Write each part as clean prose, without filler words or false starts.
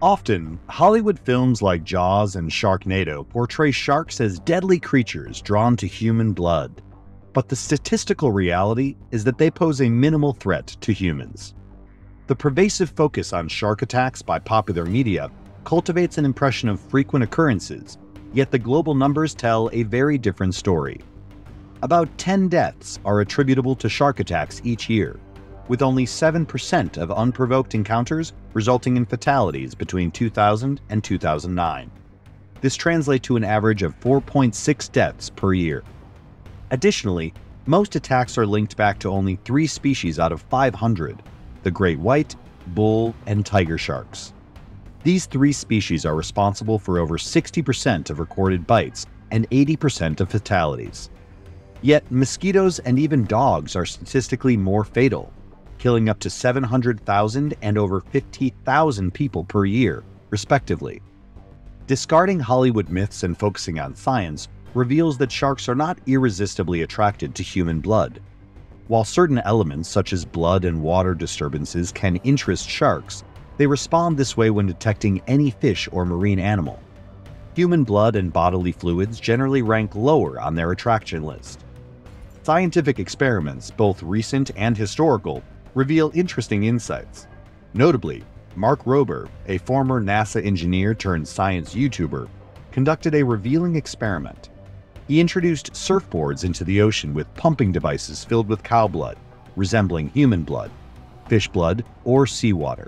Often, Hollywood films like Jaws and Sharknado portray sharks as deadly creatures drawn to human blood. But the statistical reality is that they pose a minimal threat to humans. The pervasive focus on shark attacks by popular media cultivates an impression of frequent occurrences, yet the global numbers tell a very different story. About 10 deaths are attributable to shark attacks each year, with only 7% of unprovoked encounters resulting in fatalities between 2000 and 2009. This translates to an average of 4.6 deaths per year. Additionally, most attacks are linked back to only 3 species out of 500, the great white, bull, and tiger sharks. These 3 species are responsible for over 60% of recorded bites and 80% of fatalities. Yet, mosquitoes and even dogs are statistically more fatal, killing up to 700,000 and over 50,000 people per year, respectively. Discarding Hollywood myths and focusing on science reveals that sharks are not irresistibly attracted to human blood. While certain elements such as blood and water disturbances can interest sharks, they respond this way when detecting any fish or marine animal. Human blood and bodily fluids generally rank lower on their attraction list. Scientific experiments, both recent and historical, reveal interesting insights. Notably, Mark Rober, a former NASA engineer turned science YouTuber, conducted a revealing experiment. He introduced surfboards into the ocean with pumping devices filled with cow blood, resembling human blood, fish blood, or seawater.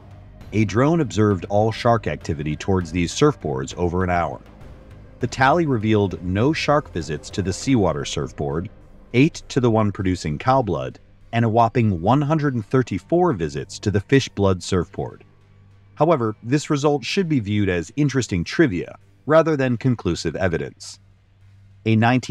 A drone observed all shark activity towards these surfboards over an hour. The tally revealed no shark visits to the seawater surfboard, 8 to the one producing cow blood, and a whopping 134 visits to the fish blood surfboard. However, this result should be viewed as interesting trivia rather than conclusive evidence. A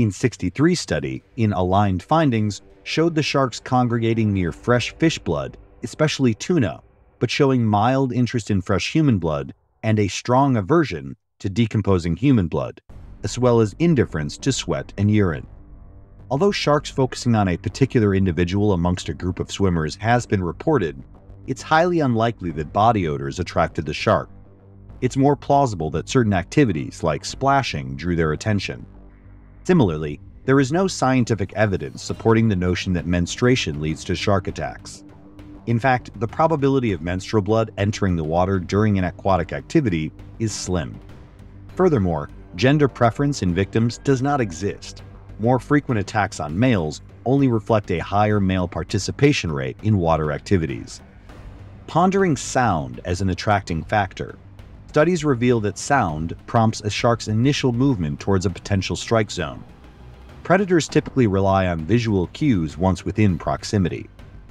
1963 study in Aligned Findings showed the sharks congregating near fresh fish blood, especially tuna, but showing mild interest in fresh human blood and a strong aversion to decomposing human blood, as well as indifference to sweat and urine. Although sharks focusing on a particular individual amongst a group of swimmers has been reported, it's highly unlikely that body odors attracted the shark. It's more plausible that certain activities, like splashing, drew their attention. Similarly, there is no scientific evidence supporting the notion that menstruation leads to shark attacks. In fact, the probability of menstrual blood entering the water during an aquatic activity is slim. Furthermore, gender preference in victims does not exist. More frequent attacks on males only reflect a higher male participation rate in water activities. Pondering sound as an attracting factor, studies reveal that sound prompts a shark's initial movement towards a potential strike zone. Predators typically rely on visual cues once within proximity.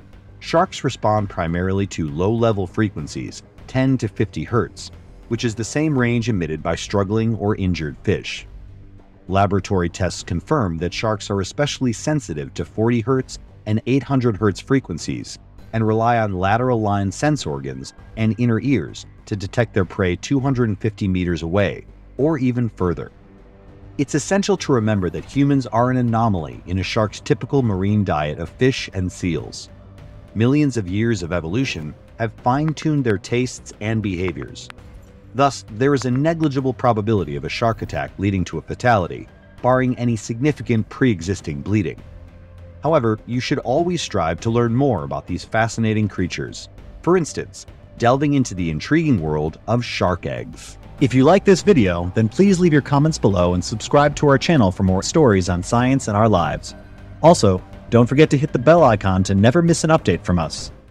Sharks respond primarily to low-level frequencies, 10 to 50 Hz, which is the same range emitted by struggling or injured fish. Laboratory tests confirm that sharks are especially sensitive to 40 Hz and 800 Hz frequencies and rely on lateral line sense organs and inner ears to detect their prey 250 meters away, or even further. It's essential to remember that humans are an anomaly in a shark's typical marine diet of fish and seals. Millions of years of evolution have fine-tuned their tastes and behaviors. Thus, there is a negligible probability of a shark attack leading to a fatality, barring any significant pre-existing bleeding. However, you should always strive to learn more about these fascinating creatures. For instance, delving into the intriguing world of shark eggs. If you like this video, then please leave your comments below and subscribe to our channel for more stories on science and our lives. Also, don't forget to hit the bell icon to never miss an update from us.